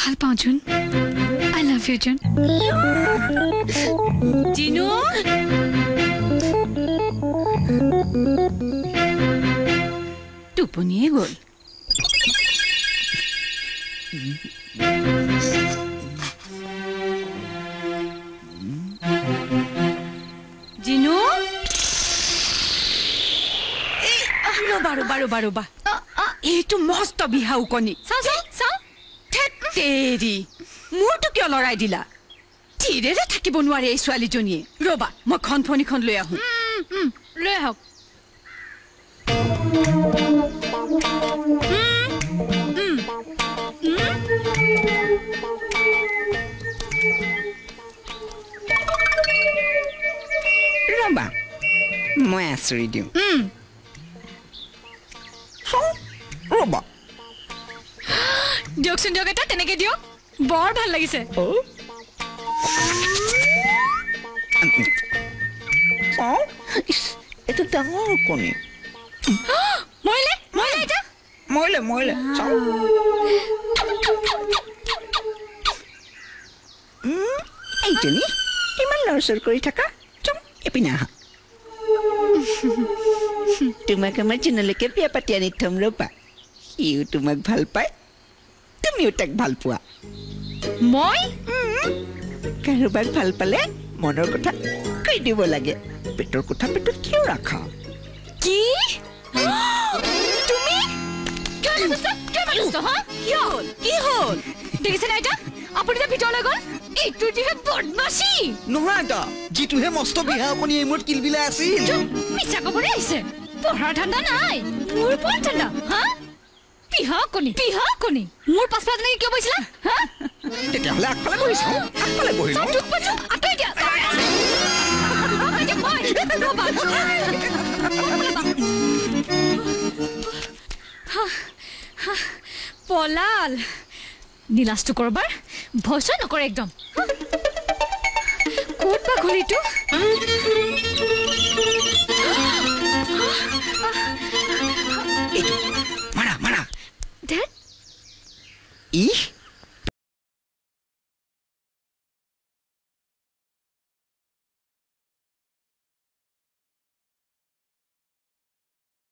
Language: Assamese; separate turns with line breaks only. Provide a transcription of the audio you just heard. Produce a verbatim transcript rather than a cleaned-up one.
ভাল পাওঁ জুন আই লাভ ইউ জুন জিনু টোপনিয়ে গ'ল জিনু ৰবা ৰবা ৰবা ৰবা এইটো মস্ত বিহাউ কণী চাওঁ চাওঁ চাওঁ তেৰি মোৰটো কিয় লৰাই দিলা চিৰেৰে থাকিব নোৱাৰে এই ছোৱালীজনীয়ে ৰবা মই খন ফণিখন লৈ আহোঁ লৈ আহক
ৰবা মই আচৰি দিওঁ ৰবা
দিয়কচোন দিয়ক এটা তেনেকে দিয়ক বৰ ভাল লাগিছে
এইটো ডাঙৰ কণী
মৰিলে মৰিলে এটা
মৰিলে মৰিলে এইজনী ইমান লৰচৰ কৰি থাকা চম এপিনে আহা তোমাক আমাৰ জিনলৈকে বিয়া পাতি আনি থম ৰবা সিও তোমাক ভাল পায় তুমিও তাক ভাল পোৱা
মই
কাৰোবাক ভাল পালে মনৰ কথা কৈ দিব লাগে পেটৰ কথা পেটত কিয় ৰাখা
কি তুমি কিয় কৈছা কিয় কৈছা হা কি হ'ল কি হ'ল দেখিছে না এটা আপুনি যে ভিতৰলৈ গ'ল এইটো দিহে বদমাছি
নহয় এটা যিটোহে মস্ত বিহা আপুনি এই মূৰত কিলবিলাই আছিল
মিছা ক'বলৈ আহিছে পঢ়াৰ ঠাণ্ডা নাই মোৰ পঢ়াৰ ঠাণ্ডা হা পিহা কণী পিহা কণী মোৰ পাছফালে তেনেকে কিয় বহিছিলা হা
তেতিয়াহ'লে আগফালে বহি চাওঁ আগফালে বহি লওঁ
দুখ পাইছো আঁতৰি দিয়া পলাল নীলাজটো কৰবাৰ ভয় নকৰে একদম ক'ত বা ঘড়ীটো
মাৰা মাৰা
ধেত
ইহ